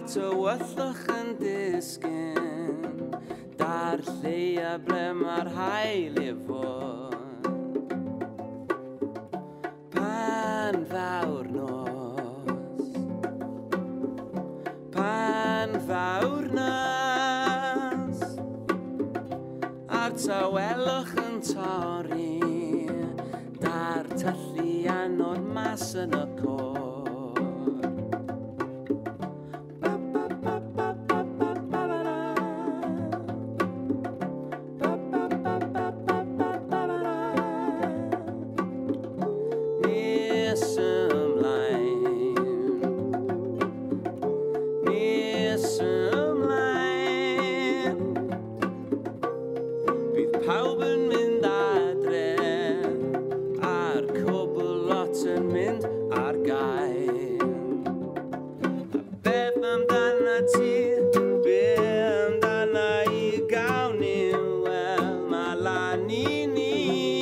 tywyllwch yn disgyn, dar lleia ble mae'r haul i fod. Pan fawr nos, pan fawr nos, a'r tawelwch yn torri, dar tyllu anod mas yn y côr. Pawb yn mynd adre, a'r cwbl lot yn mynd ar gael. A beth amdana ti, be amdana i gawn ni, wel mae lan i ni.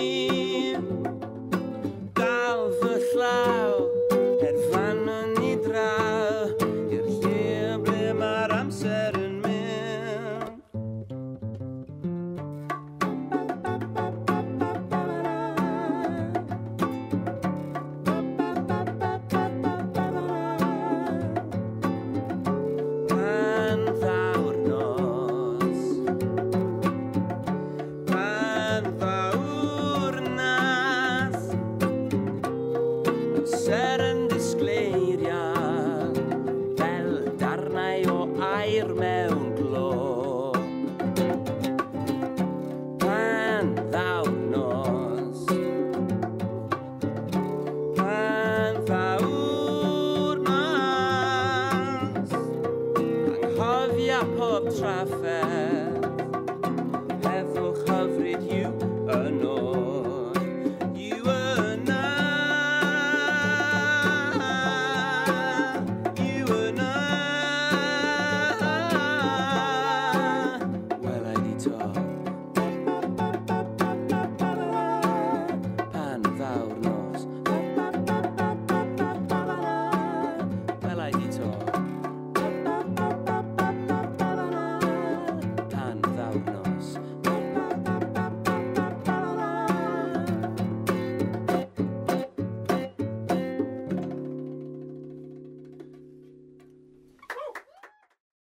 Dal fy llaw, hedfan yn i draw, i'r lle ble mae'r amser yn mynd. Amser yn disgleiriad, fel darnau o air mewn glo. Pan ddawr nos, pan ddawr nos, anghofia pob trafferth, heddwch hyfryd yw y nos.